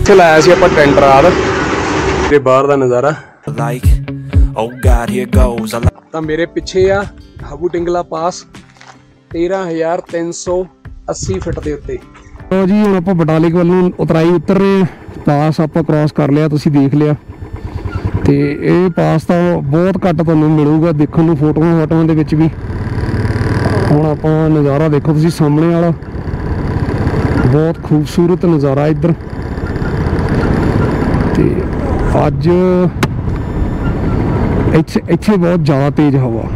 ਇੱਥੇ ਲਾਇਆ ਸੀ ਆਪਾਂ ਟੈਂਟ ਰਾਤ ਤੇ ਬਾਹਰ ਦਾ ਨਜ਼ਾਰਾ ਤਾਂ ਮੇਰੇ ਪਿੱਛੇ ਆ ਹਬੂ ਟਿੰਗਲਾ ਪਾਸ 13,380 ਫੁੱਟ ਦੇ ਉੱਤੇ। ਲੋ ਜੀ ਹੁਣ ਆਪਾਂ ਬਟਾਲਿਕ ਵੱਲੋਂ ਉਤਰਾਈ ਉਤਰ ਰਹੇ ਹਾਂ। ਪਾਸ ਆਪਾਂ ਕ੍ਰਾਸ ਕਰ ਲਿਆ, ਤੁਸੀਂ ਦੇਖ ਲਿਆ। ਤੇ ਇਹ ਪਾਸ ਤਾਂ ਬਹੁਤ ਘੱਟ ਤੁਹਾਨੂੰ ਮਿਲੂਗਾ ਦੇਖਣ ਨੂੰ ਫੋਟੋਆਂ ਦੇ ਵਿੱਚ ਵੀ। ਹੁਣ ਆਪਾਂ ਨਜ਼ਾਰਾ ਦੇਖੋ ਤੁਸੀਂ ਸਾਹਮਣੇ ਵਾਲਾ, ਬਹੁਤ ਖੂਬਸੂਰਤ ਨਜ਼ਾਰਾ ਇੱਧਰ। ਤੇ ਅੱਜ ਇੱਥੇ ਬਹੁਤ ਜ਼ਿਆਦਾ ਤੇਜ਼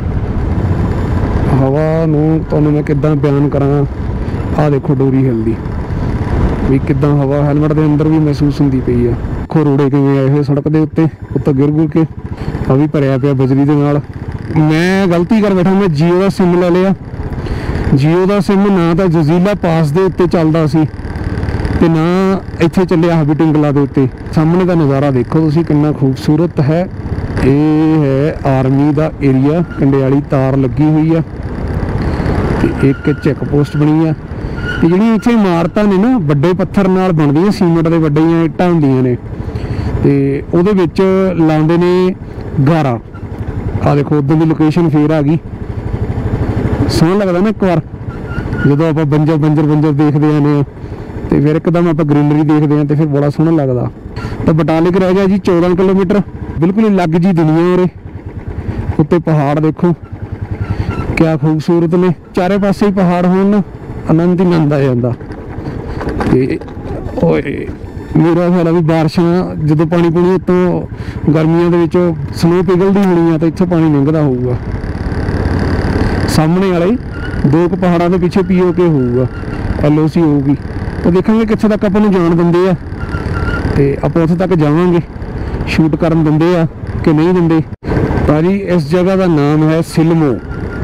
ਹਵਾ ਨੂੰ ਤੁਹਾਨੂੰ ਮੈਂ ਕਿੱਦਾਂ ਬਿਆਨ ਕਰਾਂ। ਆਹ ਦੇਖੋ ਡੋਰੀ ਹਿਲਦੀ ਵੀ ਕਿੱਦਾਂ ਹਵਾ ਹੈਲਮਟ ਦੇ ਅੰਦਰ ਵੀ ਮਹਿਸੂਸ ਹੁੰਦੀ ਪਈ ਆ। ਦੇਖੋ ਰੋੜੇ ਕਿਵੇਂ ਆਏ ਹੋਏ ਸੜਕ ਦੇ ਉੱਤੇ ਗਿਰ ਕੇ। ਆ ਵੀ ਭਰਿਆ ਪਿਆ ਬਜਰੀ ਦੇ ਨਾਲ। ਮੈਂ ਗਲਤੀ ਕਰ ਬੈਠਾ, ਮੈਂ ਜੀਓ ਦਾ ਸਿਮ ਲੈ ਲਿਆ। ਜੀਓ ਦਾ ਸਿਮ ਨਾ ਤਾਂ ਜਜ਼ੀਲਾ ਪਾਸ ਦੇ ਉੱਤੇ ਚੱਲਦਾ ਸੀ ਤੇ ਨਾ ਇੱਥੇ ਚੱਲਿਆ ਹਬੀ ਟਿੰਗਲਾ ਦੇ ਉੱਤੇ। ਸਾਹਮਣੇ ਦਾ ਨਜ਼ਾਰਾ ਦੇਖੋ ਤੁਸੀਂ ਕਿੰਨਾ ਖੂਬਸੂਰਤ ਹੈ। ਇਹ ਹੈ ਆਰਮੀ ਦਾ ਏਰੀਆ, ਕੰਡਿਆਲੀ ਤਾਰ ਲੱਗੀ ਹੋਈ ਆ ਤੇ ਇੱਕ ਚੈੱਕ ਪੋਸਟ ਬਣੀ ਆ। ਤੇ ਜਿਹੜੀਆਂ ਇੱਥੇ ਇਮਾਰਤਾਂ ਨੇ ਨਾ ਵੱਡੇ ਪੱਥਰ ਨਾਲ ਬਣਦੀਆਂ, ਸੀਮੈਂਟ ਦੇ ਵੱਡੀਆਂ ਇੱਟਾਂ ਹੁੰਦੀਆਂ ਨੇ ਤੇ ਉਹਦੇ ਵਿੱਚ ਲਾਉਂਦੇ ਨੇ ਗਾਰਾ। ਆ ਦੇਖੋ ਉਦੋਂ ਦੀ ਲੋਕੇਸ਼ਨ ਫੇਰ ਆ ਗਈ। ਸੋਹਣਾ ਲੱਗਦਾ ਨਾ ਇੱਕ ਵਾਰ ਜਦੋਂ ਆਪਾਂ ਬੰਜਰ ਦੇਖਦੇ ਆਨੇ ਤੇ ਫਿਰ ਇੱਕਦਮ ਆਪਾਂ ਗ੍ਰੀਨਰੀ ਦੇਖਦੇ ਹਾਂ ਤੇ ਫਿਰ ਬੜਾ ਸੋਹਣਾ ਲੱਗਦਾ। ਤਾਂ ਬਟਾਲਿਕ ਰਹਿ ਗਿਆ ਜੀ 14 ਕਿਲੋਮੀਟਰ। ਬਿਲਕੁਲ ਹੀ ਲੱਗ ਜੀ ਦੁਨੀਆ ਉਰੇ। ਉੱਤੇ ਪਹਾੜ ਦੇਖੋ ਕਿਆ ਖੂਬਸੂਰਤ ਨੇ, ਚਾਰੇ ਪਾਸੇ ਹੀ ਪਹਾੜ ਹੋਣ, ਆਨੰਦ ਹੀ ਆਨੰਦ ਆ ਜਾਂਦਾ। ਤੇ ਓਏ ਮੇਰਾ ਖਿਆਲ ਆ ਵੀ ਬਾਰਿਸ਼ਾਂ ਜਦੋਂ ਪਾਣੀ ਉੱਤੋਂ ਗਰਮੀਆਂ ਦੇ ਵਿੱਚ ਸਨੋ ਪਿਘਲਦੀ ਹੋਣੀ ਆ ਤਾਂ ਇੱਥੋਂ ਪਾਣੀ ਲੰਘਦਾ ਹੋਊਗਾ। ਸਾਹਮਣੇ ਵਾਲੇ 2 ਪਹਾੜਾਂ ਦੇ ਪਿੱਛੇ POK ਹੋਊਗਾ, LOC ਹੋਊਗੀ। ਤਾਂ ਦੇਖਾਂਗੇ ਕਿੱਥੇ ਤੱਕ ਆਪਾਂ ਨੂੰ ਜਾਣ ਦਿੰਦੇ ਆ ਤੇ ਆਪਾਂ ਉੱਥੇ ਤੱਕ ਜਾਵਾਂਗੇ। ਸ਼ੂਟ ਕਰਨ ਦਿੰਦੇ ਆ ਕਿ ਨਹੀਂ ਦਿੰਦੇ। ਭਾਜੀ ਇਸ ਜਗ੍ਹਾ ਦਾ ਨਾਮ ਹੈ ਸਿਲਮੋ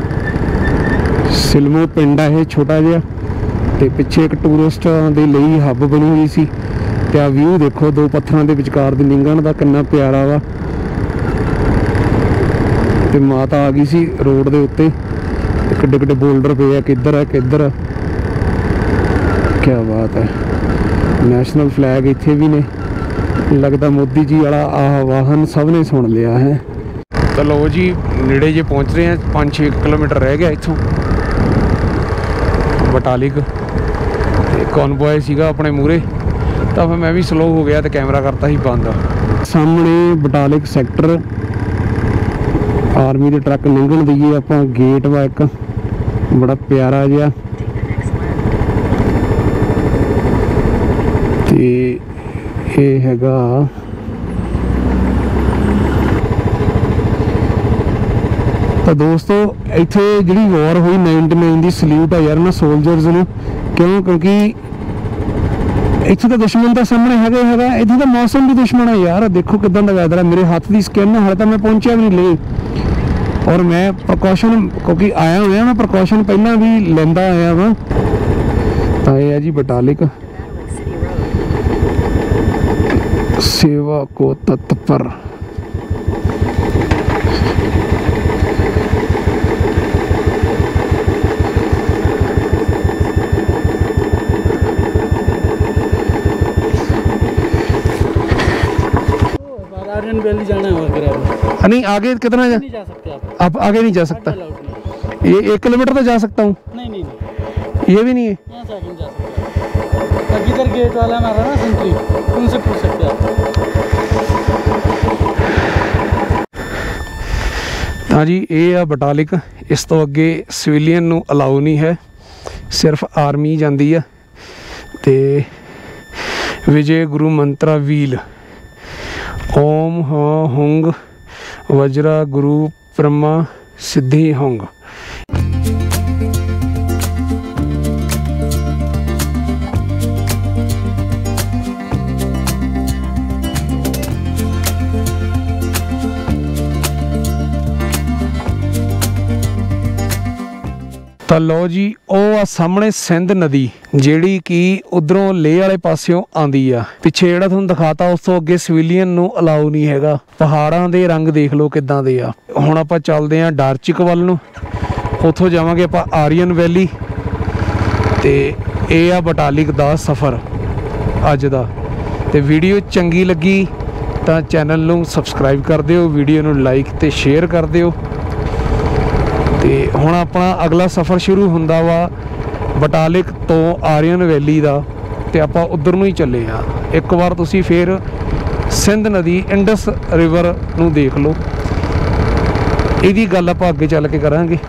ਪਿੰਡ ਆ ਇਹ ਛੋਟਾ ਜਿਹਾ। ਤੇ ਪਿੱਛੇ ਇੱਕ ਟੂਰਿਸਟਾਂ ਦੇ ਲਈ ਹੱਬ ਬਣੀ ਹੋਈ ਸੀ। ਤੇ ਆ ਵਿਊ ਦੇਖੋ 2 ਪੱਥਰਾਂ ਦੇ ਵਿਚਕਾਰ ਦੀ ਲੰਘਣ ਦਾ ਕਿੰਨਾ ਪਿਆਰਾ ਵਾ। ਤੇ ਮਾਤਾ ਆ ਗਈ ਸੀ ਰੋਡ ਦੇ ਉੱਤੇ। ਕਿੱਡੇ ਬੋਲਡਰ ਪਏ ਆ, ਕਿੱਧਰ ਆ ਕਿਆ ਬਾਤ ਹੈ। ਨੈਸ਼ਨਲ ਫਲੈਗ ਇੱਥੇ ਵੀ ਨੇ। ਲੱਗਦਾ ਮੋਦੀ ਜੀ ਵਾਲਾ ਆਹਵਾਨ ਸਭ ਨੇ ਸੁਣ ਲਿਆ ਹੈ। ਤਾਂ ਲਓ ਜੀ ਨੇੜੇ ਜੇ ਪਹੁੰਚ ਰਹੇ ਆ। 5-6 ਕਿਲੋਮੀਟਰ ਰਹਿ ਗਿਆ ਇੱਥੋਂ ਬਟਾਲਿਕ। ਤੇ ਕਨਵੋਏ ਸੀਗਾ ਆਪਣੇ ਮੂਹਰੇ ਤਾਂ ਫਿਰ ਮੈਂ ਵੀ ਸਲੋ ਹੋ ਗਿਆ ਤੇ ਕੈਮਰਾ ਕਰਤਾ ਸੀ ਬੰਦ। ਸਾਹਮਣੇ ਬਟਾਲਿਕ ਸੈਕਟਰ ਆਰਮੀ ਦੇ ਟਰੱਕ ਲੰਘਣ ਦਈਏ ਆਪਾਂ। ਗੇਟ ਵਾ ਇੱਕ ਬੜਾ ਪਿਆਰਾ ਜਿਹਾ। ਤੇ ਇਹ ਹੈਗਾ ਤਾਂ ਦੋਸਤੋ ਇੱਥੇ ਜਿਹੜੀ ਵਾਰ ਹੋਈ 99 ਦੀ ਸਲੂਟ ਆ ਯਾਰ ਨਾ ਸੋਲਜਰਸ ਨੂੰ। ਕਿਉਂਕਿ ਇੱਥੇ ਤਾਂ ਦੁਸ਼ਮਣ ਤਾਂ ਸਾਹਮਣੇ ਹੈਗਾ। ਇੱਥੇ ਤਾਂ ਮੌਸਮ ਵੀ ਦੁਸ਼ਮਣ ਹੈ ਯਾਰ। ਦੇਖੋ ਕਿੱਦਾਂ ਦਾ ਵੈਦਰ ਹੈ। ਮੇਰੇ ਹੱਥ ਦੀ ਸਕਿਨ ਹਾਲੇ ਤਾਂ ਮੈਂ ਪਹੁੰਚਿਆ ਵੀ ਨਹੀਂ ਲੈ। ਔਰ ਮੈਂ ਪ੍ਰੀਕਾਸ਼ਨ ਕਿਉਂਕਿ ਆਇਆ ਹੋਇਆ, ਮੈਂ ਪ੍ਰੀਕਾਸ਼ਨ ਪਹਿਲਾਂ ਵੀ ਲੈਂਦਾ ਆਇਆ ਵਾ। ਤਾਂ ਇਹ ਹੈ ਜੀ ਬਟਾਲਿਕ सेवा को तत्पर। आर्यन वैली जाना है और नहीं आगे कितना नहीं जा सकते आप आगे नहीं जा सकता। ये 1 किलोमीटर तो जा सकता हूँ। नहीं ये भी नहीं है। यहाँ से आगे नहीं जा सकते। किधर गेट वाला हमारा ना सेंट्री, उनसे पूछ सकते हैं आप। हाँ जी ये आ बटालिक। इस तो अगे सिविलियन नू अलाउ नहीं है, सिर्फ आर्मी जाती है। ते विजय गुरु मंत्रा व्हील ओम हाँ हुंग वज्रा गुरु ब्रह्मा सिद्धि हुंग। ਤਾਂ ਲਓ ਜੀ ਉਹ ਆ ਸਾਹਮਣੇ ਸਿੰਧ ਨਦੀ ਜਿਹੜੀ ਕਿ ਉਧਰੋਂ ਲੇਹ ਵਾਲੇ ਪਾਸਿਓਂ ਆਂਦੀ ਆ। ਪਿੱਛੇ ਜਿਹੜਾ ਤੁਹਾਨੂੰ ਦਿਖਾਤਾ ਉਸ ਤੋਂ ਅੱਗੇ ਸਿਵਿਲੀਅਨ ਨੂੰ ਅਲਾਉ ਨਹੀਂ ਹੈਗਾ। ਪਹਾੜਾਂ ਦੇ ਰੰਗ ਦੇਖ ਲਓ ਕਿੱਦਾਂ ਦੇ ਆ। ਹੁਣ ਆਪਾਂ ਚੱਲਦੇ ਆਂ ਡਾਰਚਿਕ ਵੱਲ ਨੂੰ, ਉੱਥੋਂ ਜਾਵਾਂਗੇ ਆਪਾਂ ਆਰੀਅਨ ਵੈਲੀ। ਤੇ ਇਹ ਆ ਬਟਾਲਿਕ ਦਾ ਸਫ਼ਰ ਅੱਜ ਦਾ। ਤੇ ਵੀਡੀਓ ਚੰਗੀ ਲੱਗੀ ਤਾਂ ਚੈਨਲ ਨੂੰ ਸਬਸਕ੍ਰਾਈਬ ਕਰ ਦਿਓ, ਵੀਡੀਓ ਨੂੰ ਲਾਈਕ ਤੇ ਸ਼ੇਅਰ ਕਰ ਦਿਓ। ਤੇ ਹੁਣ ਆਪਣਾ ਅਗਲਾ ਸਫ਼ਰ ਸ਼ੁਰੂ ਹੁੰਦਾ ਵਾ ਬਟਾਲਿਕ ਤੋਂ ਆਰੀਅਨ ਵੈਲੀ ਦਾ, ਤੇ ਆਪਾਂ ਉਧਰ ਨੂੰ ਹੀ ਚੱਲੇ ਆ। ਇੱਕ ਵਾਰ ਤੁਸੀਂ ਫਿਰ ਸਿੰਧ ਨਦੀ ਇੰਡਸ ਰਿਵਰ ਨੂੰ ਦੇਖ ਲਓ, ਇਹਦੀ ਗੱਲ ਆਪਾਂ ਅੱਗੇ ਚੱਲ ਕੇ ਕਰਾਂਗੇ।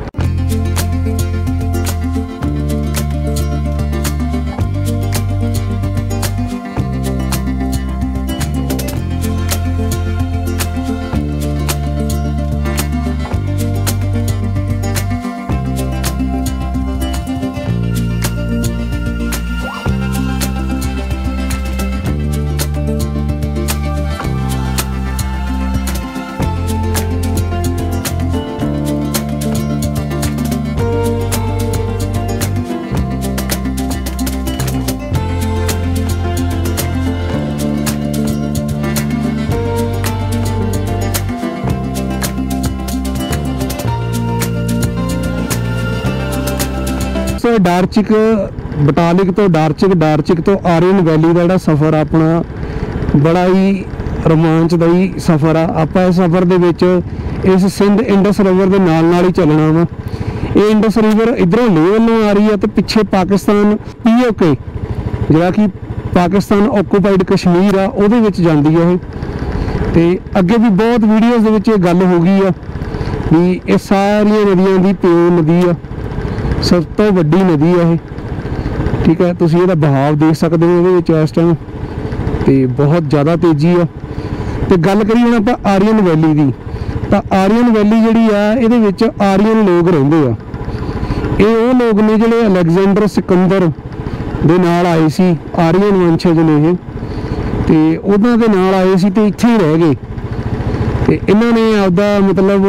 ਡਾਰਚਿਕ ਬਟਾਲਿਕ ਤੋਂ ਡਾਰਚਿਕ ਤੋਂ ਆਰੀਅਨ ਵੈਲੀ ਦਾ ਜਿਹੜਾ ਸਫ਼ਰ ਆਪਣਾ ਬੜਾ ਹੀ ਰੋਮਾਂਚਦਾਈ ਸਫ਼ਰ ਆ। ਆਪਾਂ ਇਸ ਸਫ਼ਰ ਦੇ ਵਿੱਚ ਇਸ ਸਿੰਧ ਇੰਡਸ ਰਿਵਰ ਦੇ ਨਾਲ ਹੀ ਚੱਲਣਾ ਵਾ। ਇਹ ਇੰਡਸ ਰਿਵਰ ਇਧਰੋਂ ਲੇਹ ਵੱਲੋਂ ਆ ਰਹੀ ਹੈ ਤੇ ਪਿੱਛੇ ਪਾਕਿਸਤਾਨ POK ਜਿਹੜਾ ਕਿ ਪਾਕਿਸਤਾਨ ਆਕੂਪਾਈਡ ਕਸ਼ਮੀਰ ਆ ਉਹਦੇ ਵਿੱਚ ਜਾਂਦੀ ਆ ਇਹ। ਤੇ ਅੱਗੇ ਵੀ ਬਹੁਤ ਵੀਡੀਓਜ਼ ਦੇ ਵਿੱਚ ਇਹ ਗੱਲ ਹੋ ਗਈ ਆ ਵੀ ਇਹ ਸਾਰੀਆਂ ਨਦੀਆਂ ਦੀ ਪਿਓ ਨਦੀ ਆ, ਸਭ ਤੋਂ ਵੱਡੀ ਨਦੀ ਆ ਇਹ। ਠੀਕ ਹੈ, ਤੁਸੀਂ ਇਹਦਾ ਬਹਾਵ ਦੇਖ ਸਕਦੇ ਹੋ ਇਹਦੇ ਵਿੱਚ ਇਸ ਟਾਈਮ, ਤੇ ਬਹੁਤ ਜ਼ਿਆਦਾ ਤੇਜ਼ੀ ਆ। ਤੇ ਗੱਲ ਕਰੀਏ ਹੁਣ ਆਪਾਂ ਆਰੀਅਨ ਵੈਲੀ ਦੀ, ਤਾਂ ਆਰੀਅਨ ਵੈਲੀ ਜਿਹੜੀ ਆ ਇਹਦੇ ਵਿੱਚ ਆਰੀਅਨ ਲੋਕ ਰਹਿੰਦੇ ਆ। ਇਹ ਉਹ ਲੋਕ ਨੇ ਜਿਹੜੇ ਅਲੈਗਜ਼ੈਂਡਰ ਸਿਕੰਦਰ ਦੇ ਨਾਲ ਆਏ ਸੀ, ਆਰੀਅਨ ਵੰਸ਼ਜ ਨੇ ਇਹ, ਤੇ ਉਹਨਾਂ ਦੇ ਨਾਲ ਆਏ ਸੀ ਤੇ ਇੱਥੇ ਹੀ ਰਹਿ ਗਏ। ਤੇ ਇਹਨਾਂ ਨੇ ਆਪਦਾ ਮਤਲਬ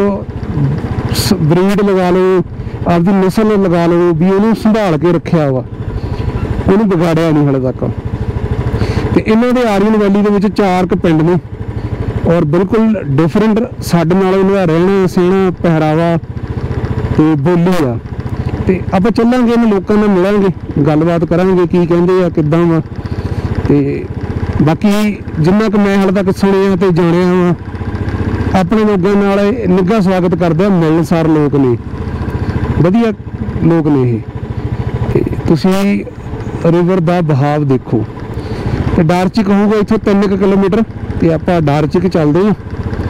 ਬਰੀਡ ਲਗਾ ਲਓ, ਆਪਦੀ ਨਸਲ ਲਗਾ ਲਓ ਵੀ ਉਹਨੂੰ ਸੰਭਾਲ ਕੇ ਰੱਖਿਆ ਵਾ, ਉਹਨੂੰ ਵਿਗਾੜਿਆ ਨਹੀਂ ਹਾਲੇ ਤੱਕ। ਤੇ ਇਹਨਾਂ ਦੇ ਆਰੀਅਨ ਵੈਲੀ ਦੇ ਵਿੱਚ 4 ਕੁ ਪਿੰਡ ਨੇ ਔਰ ਬਿਲਕੁਲ ਡਿਫਰੈਂਟ ਸਾਡੇ ਨਾਲ ਉਹਨਾਂ ਦਾ ਰਹਿਣਾ ਸਹਿਣਾ ਪਹਿਰਾਵਾ ਤੇ ਬੋਲੀ ਆ। ਤੇ ਆਪਾਂ ਚੱਲਾਂਗੇ ਇਹਨਾਂ ਲੋਕਾਂ ਨਾਲ ਮਿਲਾਂਗੇ, ਗੱਲਬਾਤ ਕਰਾਂਗੇ ਕੀ ਕਹਿੰਦੇ ਆ ਕਿੱਦਾਂ ਵਾ। ਤੇ ਬਾਕੀ ਜਿੰਨਾ ਕੁ ਮੈਂ ਹਾਲੇ ਤੱਕ ਸੁਣਿਆ ਤੇ ਜਾਣਿਆ ਵਾ, ਆਪਣੇ ਲੋਕਾਂ ਨਾਲ ਨਿੱਘਾ ਸਵਾਗਤ ਕਰਦੇ ਆ, ਮਿਲਣਸਾਰ ਲੋਕ ਨੇ, ਵਧੀਆ ਲੋਕ ਨੇ ਇਹ। ਤੇ ਤੁਸੀਂ ਰਿਵਰ ਦਾ ਬਹਾਵ ਦੇਖੋ। ਤੇ ਡਾਰਚਿਕ ਹੋਊਗਾ ਇੱਥੋਂ 3 ਕਿਲੋਮੀਟਰ, ਤੇ ਆਪਾਂ ਡਾਰਚਿਕ ਚੱਲਦੇ ਹਾਂ।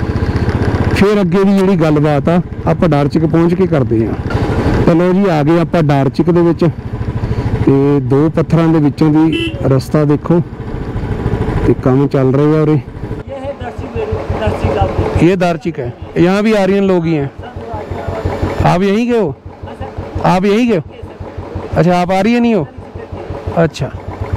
ਫਿਰ ਅੱਗੇ ਦੀ ਜਿਹੜੀ ਗੱਲਬਾਤ ਆ ਆਪਾਂ ਡਾਰਚਿਕ ਪਹੁੰਚ ਕੇ ਕਰਦੇ ਹਾਂ। ਚਲੋ ਜੀ, ਆ ਗਏ ਆਪਾਂ ਡਾਰਚਿਕ ਦੇ ਵਿੱਚ, ਤੇ 2 ਪੱਥਰਾਂ ਦੇ ਵਿੱਚੋਂ ਦੀ ਰਸਤਾ ਦੇਖੋ ਤੇ ਕੰਮ ਚੱਲ ਰਿਹਾ है। और ये दार्चिक है, यहाँ भी आर्यन लोग ही हैं। आप यहीं के हो? आप यहीं के हो? अच्छा, आप आर्यन ही हो? अच्छा,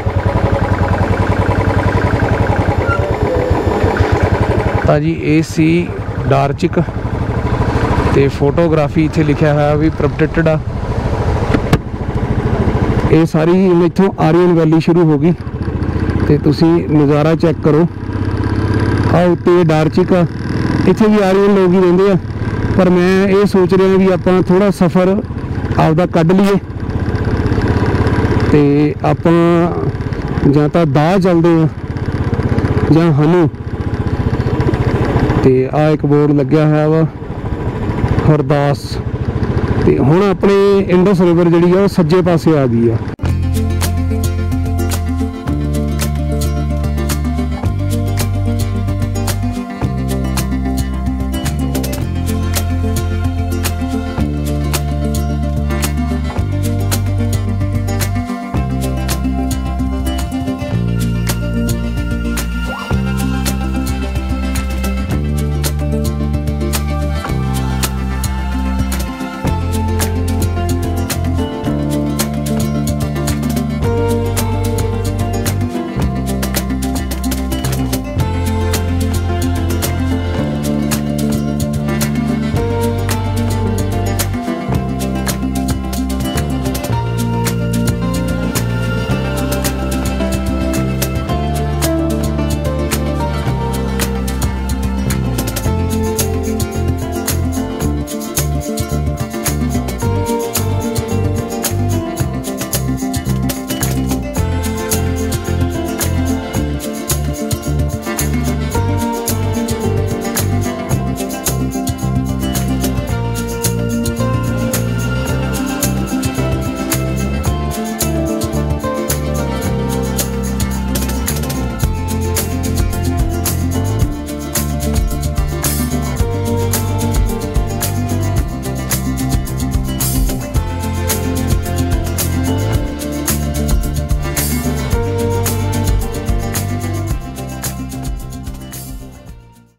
ਤਾਂ ਜੀ ਇਹ ਸੀ ਡਾਰਚਿਕ, ਤੇ ਫੋਟੋਗ੍ਰਾਫੀ ਇੱਥੇ ਲਿਖਿਆ ਹੋਇਆ ਵੀ ਪ੍ਰੋਟੈਕਟਡ ਆ। ਇਹ ਸਾਰੀ ਇੱਥੋਂ ਆਰੀਅਨ ਵੈਲੀ ਸ਼ੁਰੂ ਹੋ ਗਈ, ਤੇ ਤੁਸੀਂ ਨਜ਼ਾਰਾ ਚੈੱਕ ਕਰੋ। ਆ ਉੱਤੇ ਡਾਰਚਿਕ ਆ, ਇੱਥੇ ਵੀ ਆਰੀਅਨ ਲੋਕ ਹੀ ਰਹਿੰਦੇ ਆ, ਪਰ ਮੈਂ ਇਹ ਸੋਚ ਰਿਹਾ ਵੀ ਆਪਾਂ ਥੋੜਾ ਸਫ਼ਰ ਆਪਦਾ ਕੱਢ ਲਈਏ, ਤੇ ਆਪਾਂ ਜਾਂ ਤਾਂ ਦਾਹ ਚੱਲਦੇ ਆ ਜਾਂ ਹਨੂ। ਤੇ ਆ ਇੱਕ ਬੋਰਡ ਲੱਗਿਆ ਹੋਇਆ ਵਾ ਹਰਦਾਸ। ਤੇ ਹੁਣ ਆਪਣੇ ਇੰਡਸ ਰਿਵਰ ਜਿਹੜੀ ਆ ਉਹ ਸੱਜੇ ਪਾਸੇ ਆ ਗਈ ਆ।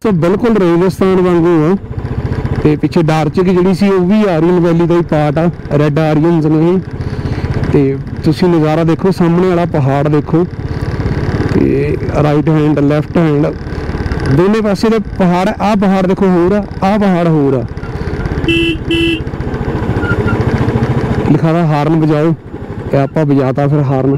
तो बिल्कुल रेगिस्तान वांगू आ। ते पिछे डार्चिक जिहड़ी सी वो भी आरियन वैली का ही पार्ट आ, रैड आरियंस ने ये। ते तुसीं नज़ारा देखो, सामने वाला पहाड़ देखो, ते राइट हैंड लैफ्ट हैंड दोनों पासे दे पहाड़। आ पहाड़ देखो होर आ पहाड़ होर आ। लिखा था हार्न बजाओ, ते आपां बजाता फिर हार्न।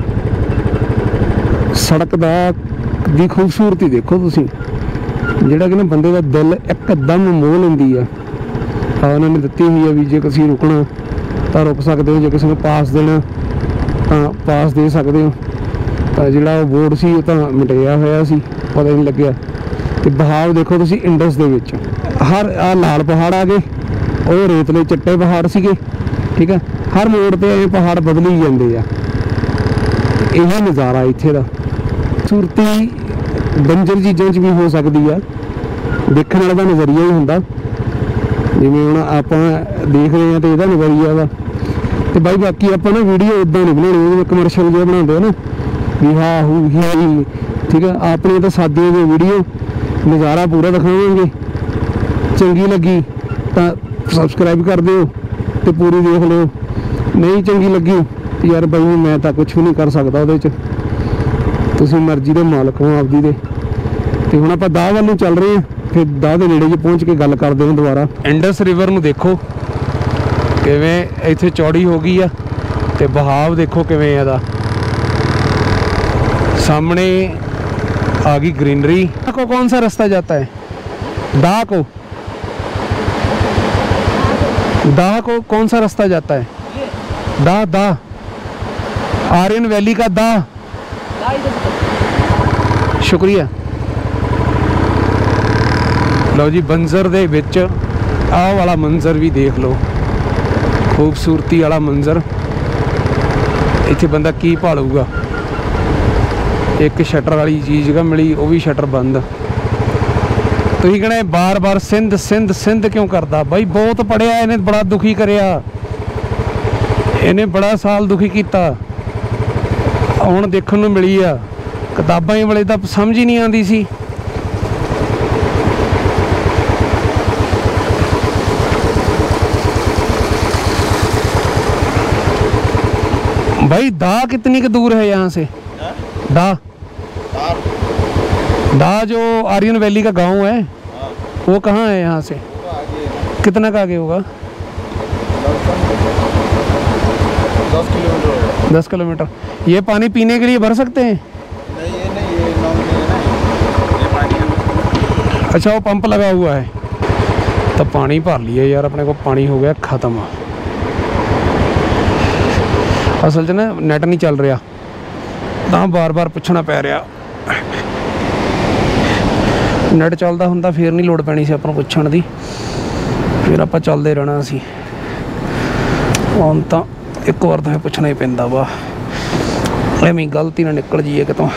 सड़क दी खूबसूरती देखो तुसीं, ਜਿਹੜਾ कि ना बंदे का दिल एकदम मोह लेंदी आ। उन्होंने दिती हुई है भी जे किसी रुकना तो रुक सकते हो, जो किसी ने पास देना तो पास दे सकते हो। तो जिहड़ा बोर्ड सी वो तो मिटाया होया सी, पता नहीं लग्या। तो बहाव देखो तुसीं इंडस दे विच हर आ लाल पहाड़ आ गए, वो रेतले चिट्टे पहाड़ सीगे, ठीक है। हर मोड़ पर ये पहाड़ बदली जाते आ। यही नज़ारा इत्थे दा। खूबसूरती बंजर चीज़ों भी हो सकती है, देखने वाले का नज़रिया ही होंदा। जिवें हुण आपां देख रहे हैं तो यदा नज़रिया वा। तो बाई बाकी आपां ना वीडियो इदां नहीं बनानी जिवें कमर्शियल जो बनाते हैं ना भी हाँ हू ही, ठीक है। अपनी तो सादियों की वीडियो नज़ारा पूरा दिखावांगे। चंगी लगी तो सबसक्राइब कर दिओ तो पूरी देख लो, नहीं चंगी लगी यार भाई मैं तो कुछ भी नहीं कर सकता वो। तुसीं मर्जी दे मालक हो आपदी दे। तो हुण आपां दाह वालों चल रहे हैं, फिर दाह दे नेड़े जी पहुँच के गल करते हैं दोबारा। इंडस रिवर नूं देखो किवें इत्थे चौड़ी हो गई आ, ते बहाव देखो किवें इहदा। सामने आ गई ग्रीनरी। को कौन सा रास्ता जाता है? दाह को कौन सा रास्ता जाता है? दाह आर्यन वैली का दाह। शुक्रिया। लो जी बंजर दे विच आ वाला मंजर भी देख लो, खूबसूरती वाला मंजर। इत्थे बंदा की भालूगा। एक शटर वाली चीज़ का मिली, वो भी शटर बंद। तुसीं कहना बार बार सिंध सिंध सिंध क्यों करता? बई बहुत पढ़िया, इन्हें बड़ा दुखी करिया, इन्हें बड़ा साल दुखी किया। हुण देखण नूं मिली आ, किताबां वाले तो समझ ही नहीं आती सी। भाई दाह कितनी के दूर है यहाँ से? दाह जो आर्यन वैली का गांव है वो कहाँ है यहाँ से? कितना का आगे होगा? 10 किलोमीटर। ये पानी पीने के लिए भर सकते हैं? अच्छा वो पंप लगा हुआ है, तो पानी भर लिया यार अपने को। पानी हो गया ख़त्म। असल च ना नैट नहीं चल रहा, तो बार बार पूछना पै रहा। नैट चलता होंदा फिर नहीं लोड़ पैनी सी आपां पुछण दी, फिर आपां चलदे रहना सी। हुण तां एक बार तो पुछना ही पैंदा वा, एवें गलती ना निकल जाइए कितों।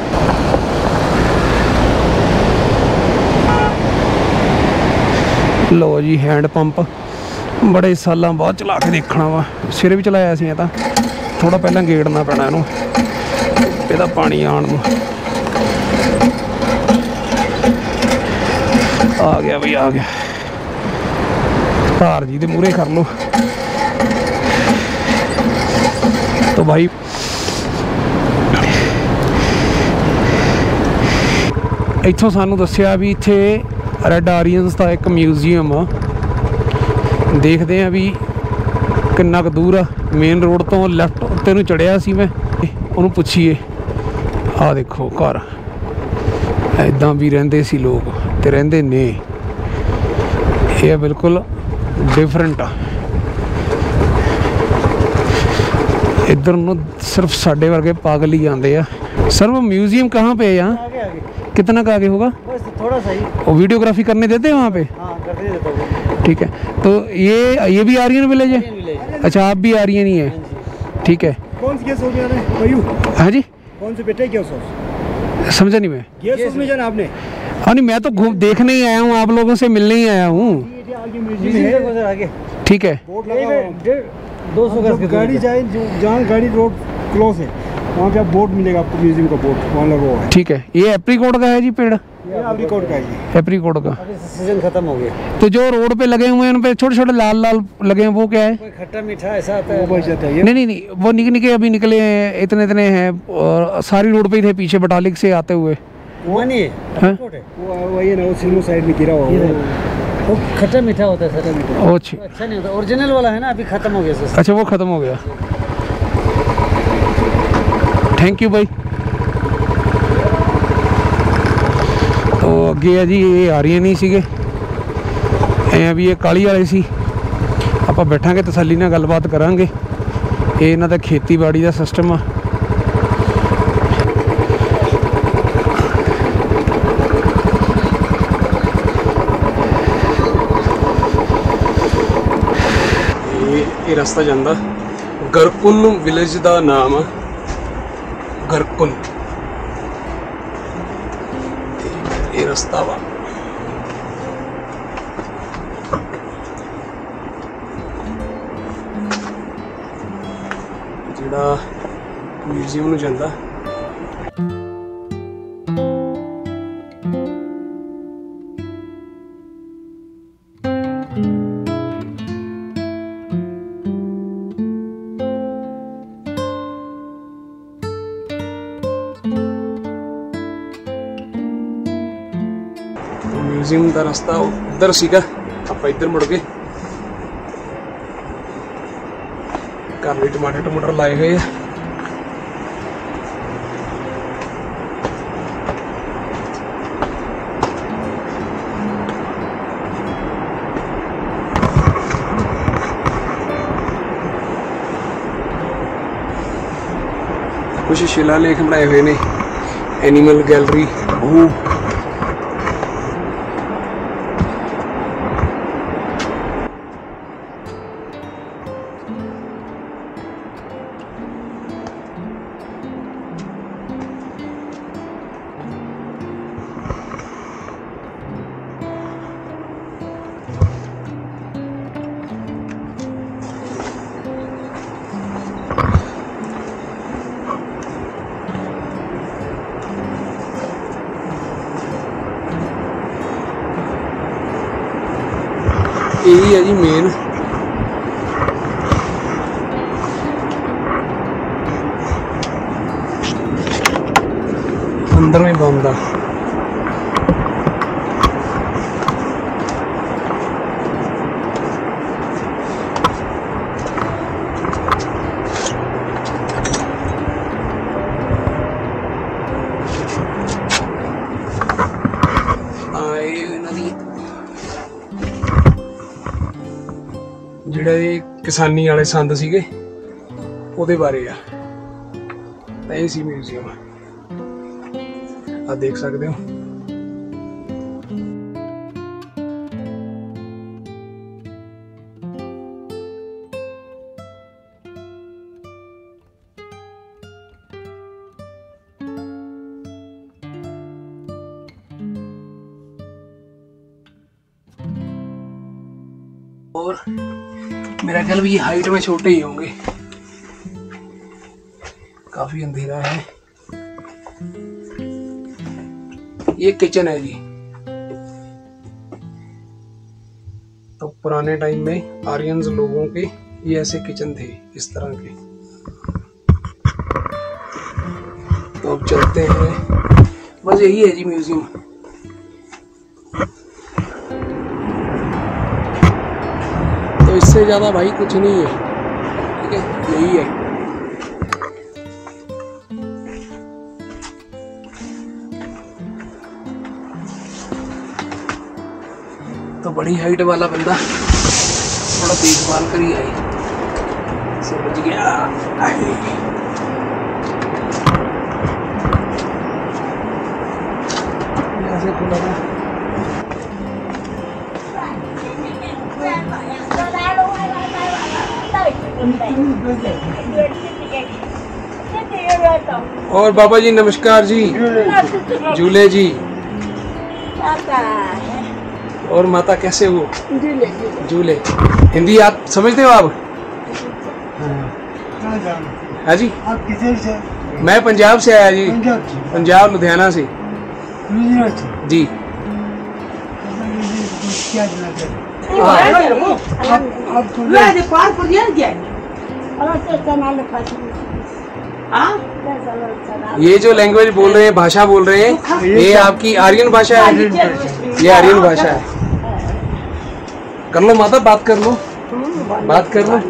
लो जी हैंड पंप बड़े सालों बाद चला के देखना वा। सिरे भी चलाया सी, तो थोड़ा पहला गेड़ना पैना इनू, ਇਹਦਾ पानी आने ਨੂੰ। आ गया भाई, आ गया। धार जी दे मूहरे कर लो। तो भाई इत्थों सानू दस्सिया भी इत्थे रैड आरियंस का एक म्यूजियम आ। देखते हैं भी किन्ना क दूर आ। मेन रोड तो लैफ्ट उत्ते नूं चढ़िया सी मैं, उन्होंने पूछिए। आ देखो घर इदां भी रहिंदे सी लोग, ते रहिंदे ने। ये बिल्कुल डिफरेंट आ। इधर नूं सिर्फ साडे वर्गे पागल ही आंदे आ। सर वो म्यूजियम कहाँ पे है यहाँ? कितना का आगे होगा? बस थोड़ा सा ही। वो वीडियोग्राफी करने देते हैं वहाँ पे? हाँ करने देता हूँ। ठीक है। तो ये भी आर्यन विलेज है? अच्छा आप भी आर्यन ही है, ठीक है। कौन सी गेस्ट हाउस में जाना है? हाँ जी, कौन से बेटे गेस्ट हाउस? समझा नहीं मैं। गेस्ट हाउस में जाना आपने? हाँ नहीं, मैं तो घूम देखने ही आया हूँ, आप लोगों से मिलने ही आया हूँ। आगे ठीक है। 200 गज गाड़ी जाए, जहाँ गाड़ी रोड क्लोज है वहाँ पे आप बोर्ड मिलेगा आपको, म्यूजियम का बोर्ड वहाँ लगा हुआ है। ठीक है, ये एप्रीकोट का है जी पेड़? ये एप्रीकोट का है जी। एप्रीकोट का। अभी सीजन खत्म हो गया। तो जो रोड पे लगे हुए हैं उन पे छोटे छोटे लाल लाल लगे हैं, वो क्या है? कोई खट्टा मीठा ऐसा आता है? वो बच जाता है ये। नहीं, वो निके निके अभी निकले हैं, इतने इतने हैं, और सारी रोड पे ही थे पीछे बटालिक से आते हुए। वो नहीं है, हाँ? एप्रीकोट है। वो वही है ना, वो सिल्मो साइड में गिरा हुआ है। वो खट्टा मीठा होता है, खट्टा मीठा। ओ अच्छी। अच्छा नहीं होता, ओरिजिनल वाला है ना, अभी खत्म हो गया सर। अच्छा, वो खत्म हो गया। थैंक यू भाई। तो ਅੱਗੇ ਆ ਜੀ, ਇਹ ਆ ਰਹੀਆਂ ਨਹੀਂ ਸੀਗੇ ਐ ਵੀ, ਇਹ ਕਾਲੀ ਵਾਲੇ ਸੀ। ਆਪਾਂ ਬੈਠਾਂਗੇ, ਤਸੱਲੀ ਨਾਲ ਗੱਲਬਾਤ ਕਰਾਂਗੇ। ਇਹ ਇਹਨਾਂ ਦਾ ਖੇਤੀਬਾੜੀ ਦਾ ਸਿਸਟਮ ਆ। ਇਹ ਰਸਤਾ ਜਾਂਦਾ ਗਰਕੁਨ ਵਿਲੇਜ ਦਾ ਨਾਮ ਆ, ਗਰਕੁਨ ਇਹ ਰਸਤਾ ਵਾ। ਜਿਹੜਾ ਮਿਊਜ਼ੀਅਮ ਨੂੰ ਜਾਂਦਾ। म्यूजियम का रास्ता उधर सीगा, आप इधर मुड़ गए। घर में टमाटर टमाटर लाए गए हैं। कुछ शिलालेख बनाए हुए ने, एनिमल गैलरी। यही है जी मेन। अंदर में बंद आ। ਜਿਹੜੇ ਕਿਸਾਨੀ ਵਾਲੇ ਸੰਦ ਸੀਗੇ ਉਹਦੇ ਬਾਰੇ ਆ, ਤਾਂ ਇਹ ਸੀ ਮਿਊਜ਼ੀਅਮ। ਆ ਦੇਖ ਸਕਦੇ ਹੋ। और मेरा ख्याल भी हाइट में छोटे ही होंगे, काफी अंधेरा है। ये किचन है जी। तो पुराने टाइम में आर्यंस लोगों के ये ऐसे किचन थे, इस तरह के। तो अब चलते हैं, बस यही है जी म्यूजियम। तो इससे ज्यादा भाई कुछ नहीं है, ठीक है, यही है। तो बड़ी हाइट वाला बंदा थोड़ा देखभाल करी आई, समझ गया। ऐसे खुला था। और बाबा जी नमस्कार जी। झूले जी। और माता कैसे हो? झूले। हिंदी आप समझते हो आप? हाँ जी। आप किधर से? मैं पंजाब से आया जी, पंजाब से पंजाब लुधियाना से लुधियाना से जी। क्या जना कर अब तो ये जो लैंग्वेज बोल रहे हैं, भाषा बोल रहे हैं, ये आपकी आर्यन भाषा है? ये आर्यन भाषा है। कर लो माता, बात कर लो, बात कर लो।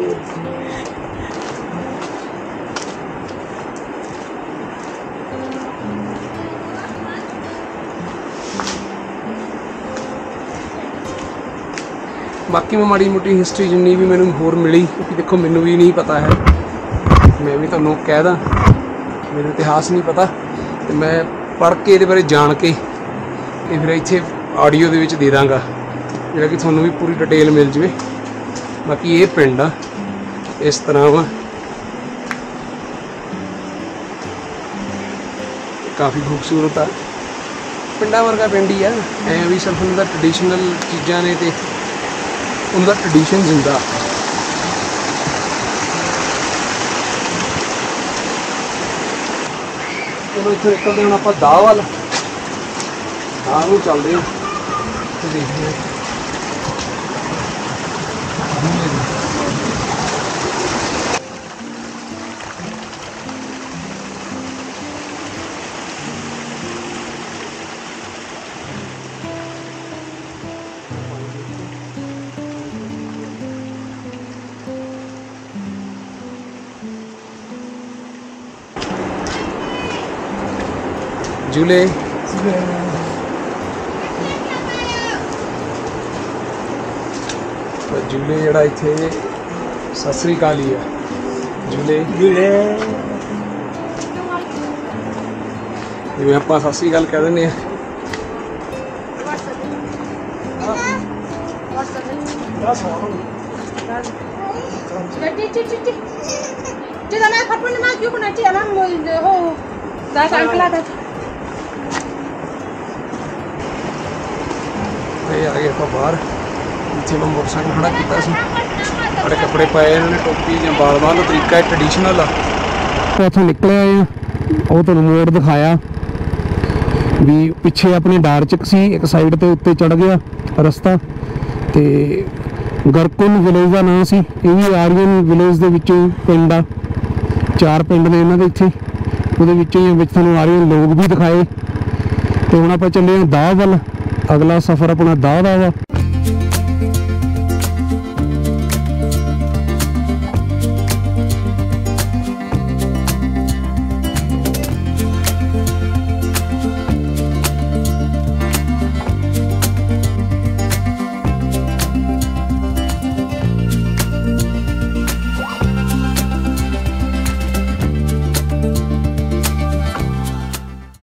बाकी मैं माड़ी मोटी हिस्टरी जिन्नी भी मैंने होर मिली, क्योंकि देखो मैनू भी नहीं पता है, मैं भी तुहानू कह दा मेरे इतिहास नहीं पता, तो मैं पढ़ के ये बारे जान के ते फिर इत्थे आडियो दे विच दे दांगा, जिहड़ा कि तुहानू भी पूरी डिटेल मिल जाए। बाकी ये पिंड आ इस तरह वा, काफ़ी खूबसूरत आ, पिंडा वर्गा पिंड ही आ, ऐ भी सिर्फ उनका ट्रडिशनल चीज़ां ने ते उनका ट्रडिशन जिंदा। चलो इतने निकलते हैं आप दाह वाल, दाह में चलते हैं, देखते हैं। झूले झूले जरा इत्थे सत श्री अकाल ही है, झूले जिवें आपां सत श्री अकाल कह दिंदे आ। आ गए आप बाहर, इतने मैं मोटरसाइकिल खड़ा किया, बड़े कपड़े पाए इन्होंने, टोपी या बाल बाल का तरीका है ट्रडिशनल आ। उतों निकले आए वो तुहानू मोड़ दिखाया भी, पिछे अपने डारचक सी एक साइड ते उत्ते चढ़ गया रस्ता, ते गरकुन विलेज का नाम सी, ये भी आर्यन विलेज दे विचों पिंड आ, 4 पिंड ने इन्हां दे इत्थे, उहदे विचों ही तुहानू आर्यन लोग भी दिखाए। तो हुण आपां चले दाह वल, अगला सफ़र अपना दाह दा वा।